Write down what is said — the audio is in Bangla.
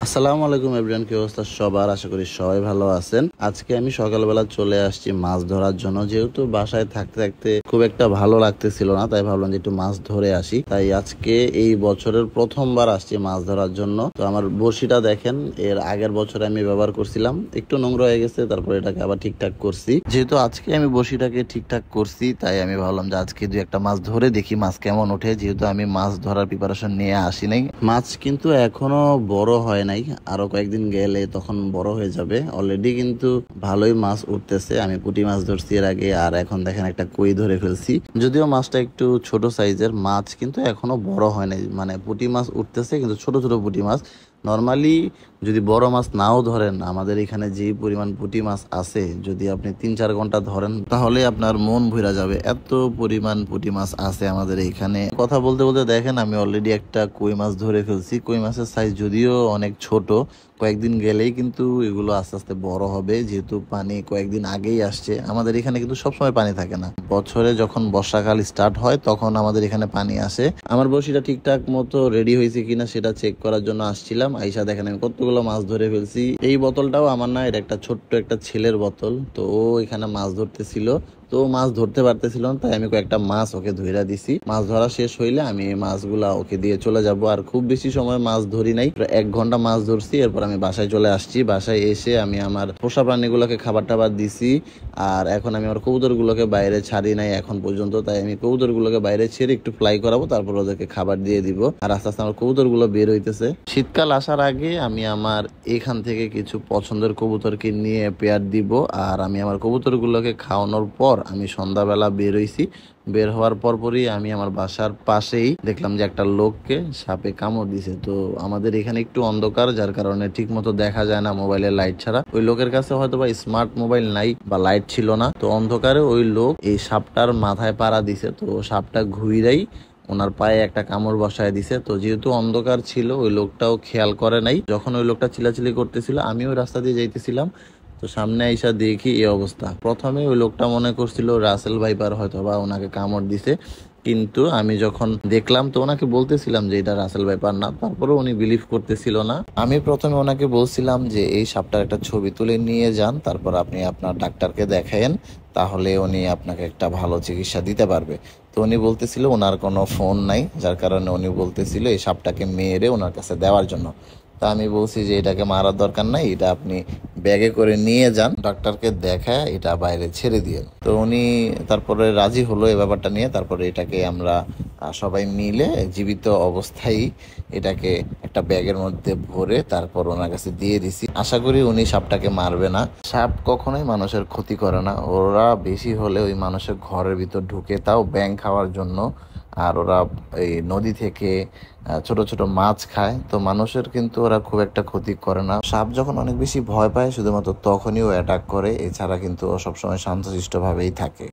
আসসালামু আলাইকুম এভরিওয়ান, কি অবস্থা সবার? আশা করি সবাই ভালো আছেন। আজকে আমি সকালবেলা চলে আসছি মাছ ধরার জন্য। যেহেতু বাসায় থাকতে থাকতে খুব একটা ভালো লাগতেছিল না, তাই ভাবলাম যে একটু মাছ ধরে আসি। তাই আজকে এই বছরের প্রথমবার আসছি মাছ ধরার জন্য। তো আমার বড়শিটা দেখেন, এর আগের বছরে আমি ব্যবহার করছিলাম, একটু নোংরা হয়ে গেছে, তারপর এটাকে আবার ঠিকঠাক করছি। যেহেতু আজকে আমি বড়শিটাকে ঠিকঠাক করছি, তাই আমি ভাবলাম যে আজকে দুই একটা মাছ ধরে দেখি মাছ কেমন ওঠে। যেহেতু আমি মাছ ধরার প্রিপারেশন নিয়ে আসি নাই, মাছ কিন্তু এখনো বড় হয় নাই, আরো কয়েকদিন গেলে তখন বড় হয়ে যাবে। অলরেডি কিন্তু ভালোই মাছ উঠতেছে। আমি পুঁটি মাছ ধরছি এর আগে, আর এখন দেখেন একটা কই ধরে ফেলছি। যদিও মাছটা একটু ছোট সাইজের, মাছ কিন্তু এখনো বড় হয় নাই। মানে পুঁটি মাছ উঠতেছে কিন্তু ছোট ছোট পুঁটি মাছ। নর্মালি যদি বড় মাছ নাও ধরেন, আমাদের এখানে যে পরিমাণ পুঁটি মাছ আছে, যদি আপনি 3-4 ঘন্টা ধরেন তাহলে আপনার মন ভরে যাবে। এত পরিমাণ পুঁটি মাছ আছে আমাদের এইখানে। কথা বলতে বলতে দেখেন আমি অলরেডি একটা কই মাছ ধরে ফেলছি। কই মাছের সাইজ যদিও অনেক ছোট, কয়েকদিন গেলেই কিন্তু এগুলো আস্তে আস্তে বড় হবে। যেহেতু পানি কয়েকদিন আগেই আসছে, আমাদের এখানে কিন্তু সবসময় পানি থাকে না। বছরে যখন বর্ষাকাল স্টার্ট হয় তখন আমাদের এখানে পানি আসে। আমার বড়শিটা ঠিকঠাক মতো রেডি হয়েছে কিনা সেটা চেক করার জন্য আসছিলাম। আইসা দেখেন আমি কতগুলো মাছ ধরে ফেলছি। এই বোতলটাও আমার না, এটা একটা ছোট্ট একটা ছেলের বোতল। তো ও এখানে মাছ ধরতেছিল, তো মাছ ধরতে পারতেছিল না, তাই আমি কয়েকটা মাছ ওকে ধইরা দিছি। মাছ ধরা শেষ হইলে আমি এই মাছগুলা ওকে দিয়ে চলে যাব। আর খুব বেশি সময় মাছ ধরি নাই, প্রায় 1 ঘন্টা মাছ ধরছি। এরপর আমি বাসায় চলে আসছি। বাসায় এসে আমি আমার পোষা প্রাণীগুলোকে খাবার টাবার দিছি। আর এখন আমি আমার কবুতরগুলোকে বাইরে ছাড়ি নাই এখন পর্যন্ত, তাই আমি কবুতরগুলোকে বাইরে ছেড়ে একটু ফ্লাই করাবো, তারপর ওদেরকে খাবার দিয়ে দিব। আর আস্তে আস্তে আমার কবুতরগুলো বের হইতেছে। শীতকাল আসার আগে আমি আমার এখান থেকে কিছু পছন্দের কবুতরকে নিয়ে পেয়ার দিব। আর আমি আমার কবুতরগুলোকে খাওয়ানোর পর আমি সন্ধ্যাবেলা বের হইছি। বের হওয়ার পরপরই আমি আমার বাসার পাশেই দেখলাম যে একটা লোককে সাপে কামড় দিছে। তো আমাদের এখানে একটু অন্ধকার, যার কারণে ঠিক মতো দেখা যায় না মোবাইলের লাইট ছাড়া। ওই লোকের কাছে হয়তো বা স্মার্ট মোবাইল নাই বা লাইট ছিল না, তো অন্ধকারে ওই লোক এই সাপটার মাথায় পাড়া দিছে। তো সাপটা ঘুইরাই ওনার পায়ে একটা কামড় বসায় দিছে। তো যেহেতু অন্ধকার ছিল, ওই লোকটাও খেয়াল করে নাই। যখন ওই লোকটা চিল্লাচিল্লি করতেছিল, আমি ওই রাস্তা দিয়ে যাইতেছিলাম, তো সামনে আইসা দেখি এই অবস্থা। প্রথমে ওই লোকটা মনে করছিল রাসেল ভাইপার হয়তো বা ওনাকে কামড় দিছে, কিন্তু আমি যখন দেখলাম তো ওনাকে বলতেছিলাম যে এটা রাসেল ভাইপার না, তারপরে উনি বিলিভ করতেছিল না। আমি প্রথমে ওনাকে বলছিলাম যে এই সাপটার একটা ছবি তুলে নিয়ে যান, তারপর আপনি আপনার ডাক্তারকে দেখায়েন, তাহলে উনি আপনাকে একটা ভালো চিকিৎসা দিতে পারবে। তো উনি বলতেছিল ওনার কোনো ফোন নাই, যার কারণে উনি বলতেছিল এই সাপটাকে মেরে ওনার কাছে দেওয়ার জন্য। তা আমি বলছি যে এটাকে মারার দরকার নাই, এটা আপনি ব্যাগে করে নিয়ে যান, ডাক্তারকে দেখায় এটা বাইরে ছেড়ে দিয়ে। তো উনি তারপরে রাজি হলো এই ব্যাপারটা নিয়ে। তারপরে এটাকে আমরা সবাই মিলে জীবিত অবস্থায় এটাকে একটা ব্যাগের মধ্যে ভরে তারপর ওনার কাছে দিয়ে দিছি। আশা করি উনি সাপটাকে মারবে না। সাপ কখনোই মানুষের ক্ষতি করে না, ওরা বেশি হলে ওই মানুষের ঘরের ভিতর ঢুকে, তাও ব্যাঙ খাওয়ার জন্য। আর ওরা এই নদী থেকে ছোট ছোট মাছ খায়, তো মানুষের কিন্তু ওরা খুব একটা ক্ষতি করে না। সাপ যখন অনেক বেশি ভয় পায় শুধুমাত্র তখনই ও অ্যাটাক করে, এছাড়া কিন্তু ও সবসময় শান্তশিষ্ট ভাবেই থাকে।